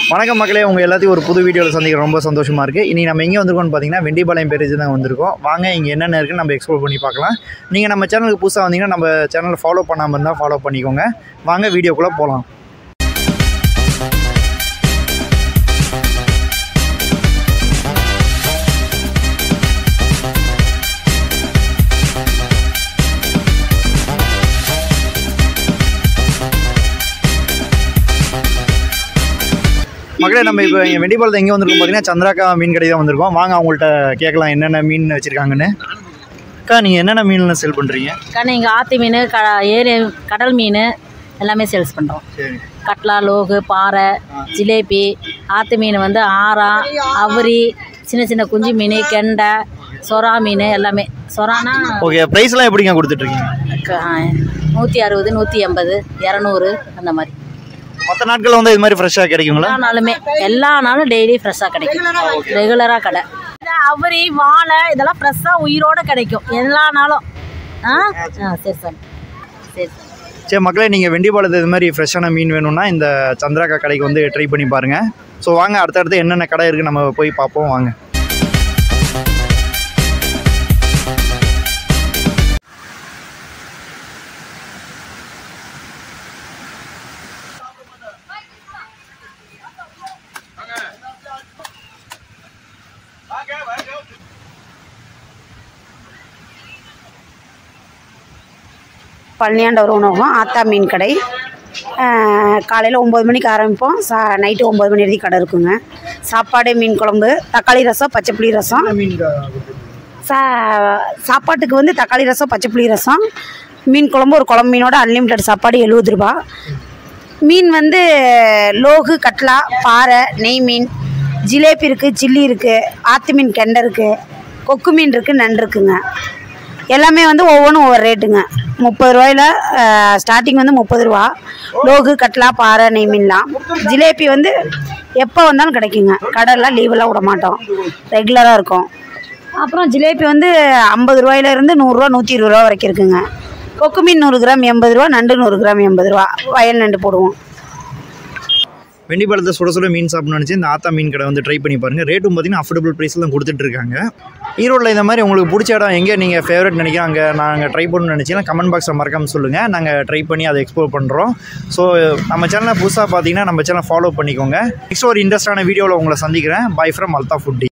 வணக்கம் மக்களே, உங்கள் எல்லாத்தையும் ஒரு புது வீடியோவில் சந்திக்க ரொம்ப சந்தோஷமாக இருக்குது. இன்றைக்கி நம்ம எங்கே வந்திருக்கோம்னு பார்த்தீங்கன்னா வெண்டிபாளையம் பேரேஜ் தான் வந்திருக்கோம். வாங்க இங்கே என்னென்ன இருக்குன்னு நம்ம எக்ஸ்ப்ளோர் பண்ணி பார்க்கலாம். நீங்கள் நம்ம சேனலுக்கு புதுசாக வந்தீங்கன்னா நம்ம சேனலை ஃபாலோ பண்ணாமல் இருந்தால் ஃபாலோ பண்ணிக்கோங்க. வாங்க வீடியோக்குள்ளே போகலாம். மக்களே, நம்ம இப்போ இங்கே வெண்டிபாளையத்தில் எங்கே வந்திருக்கோம் பார்த்தீங்கன்னா சந்திராக்கா மீன் கடை தான் வந்திருக்கோம். வாங்க அவங்கள்ட்ட கேட்கலாம் என்னென்ன மீன் வச்சுருக்காங்கன்னு. அக்கா, நீங்கள் என்னென்ன மீன்லாம் சேல் பண்ணுறீங்க? அக்கா, நீங்கள் ஆற்று மீன், ஏரி கடல் மீன் எல்லாமே சேல்ஸ் பண்ணுறோம். சரி. கட்லா, லோகு, பாறை, ஜிலேபி, ஆற்று மீன் வந்து ஆரா, அவரி, சின்ன சின்ன குஞ்சு மீன், கெண்டை, சொரா மீன் எல்லாமே. சொரானா ஓகே. ப்ரைஸ்லாம் எப்படிங்க கொடுத்துட்ருக்கீங்க? 160, 180, 200 அந்த மாதிரி. மற்ற நாட்களில் வந்து இது மாதிரி ஃப்ரெஷ்ஷாக கிடைக்குங்களா? எல்லா நாளும் டெய்லி ஃப்ரெஷ்ஷாக கிடைக்கும். ரெகுலராக கடை. அவரி, வாழை இதெல்லாம் ஃப்ரெஷ்ஷாக உயிரோடு கிடைக்கும் எல்லா நாளும். சரி சார், சரி சார். சரி மக்களே, நீங்கள் வெண்டிபாளையத்தில் இது மாதிரி ஃப்ரெஷ்ஷான மீன் வேணும்னா இந்த சந்திராக்கா கடைக்கு வந்து ட்ரை பண்ணி பாருங்கள். ஸோ வாங்க அடுத்தடுத்து என்னென்ன கடை இருக்குது நம்ம போய் பார்ப்போம். வாங்க. பழனியாண்டவர் உணவகம் ஆத்தா மீன் கடை. காலையில் 9 மணிக்கு ஆரம்பிப்போம். நைட்டு 9 மணி வரைக்கும் கடை இருக்குங்க. சாப்பாடு, மீன் குழம்பு, தக்காளி ரசம், பச்சைப்புளி ரசம். சாப்பாட்டுக்கு வந்து தக்காளி ரசம், பச்சைப்புளி ரசம், மீன் குழம்பு, ஒரு குழம்பு மீனோட அன்லிமிட்டட் சாப்பாடு 70 ரூபா. மீன் வந்து லோகு, கட்லா, பாறை, நெய் மீன், ஜிலேபி இருக்குது, சில்லி இருக்குது, ஆற்று மீன் கெண்டை இருக்குது, கொக்கு மீன் இருக்குது, நண்டு இருக்குங்க. எல்லாமே வந்து ஒவ்வொன்றும் ஒவ்வொரு ரேட்டுங்க. 30 ரூபாயில் ஸ்டார்டிங் வந்து 30 ரூபா. லோகு, கட்லா, பாறை, நெய் மீன்லாம். ஜிலேபி வந்து எப்போ வந்தாலும் கிடைக்குங்க. கடைலாம் லீவெல்லாம் விட மாட்டோம், ரெகுலராக இருக்கும். அப்புறம் ஜிலேபி வந்து 50 ரூபாயிலேருந்து 100 ரூபா, 120 ரூபா வரைக்கும் இருக்குங்க. கொக்கு மீன் 100 கிராம் 80 ரூபா, நண்டு 100 கிராம் 80 ரூபா. வயல் நண்டு போடுவோம். வெண்டிபாளையத்தை சுட சுட மீன் சாப்பிட்ணுன்னு நினச்சி இந்த ஆத்தா மீன் கடை வந்து ட்ரை பண்ணி பாருங்கள். ரேட்டும் பார்த்தீங்கன்னா அஃபோர்டபுள் ப்ரைஸில் தான் கொடுத்துட்ருக்காங்க. ஈரோட்டில் இந்த மாதிரி உங்களுக்கு பிடிச்ச இடம் எங்கே நீங்கள் ஃபேவரட் நினைக்கிறோம் அங்கே நாங்கள் ட்ரை பண்ணணும்னு நினச்சிங்கன்னா கமெண்ட் பாக்ஸில் மறக்காமல் சொல்லுங்கள். நாங்கள் ட்ரை பண்ணி அதை எக்ஸ்ப்ளோர் பண்ணுறோம். ஸோ நம்ம சேனலை புதுசாக பார்த்தீங்கன்னா நம்ம சேனலை ஃபாலோ பண்ணிக்கோங்க. நெக்ஸ்ட் ஒரு இன்ட்ரெஸ்டான வீடியோவில் உங்களை சந்திக்கிறேன். பை ஃப்ரம் அல்தா ஃபுட்டி.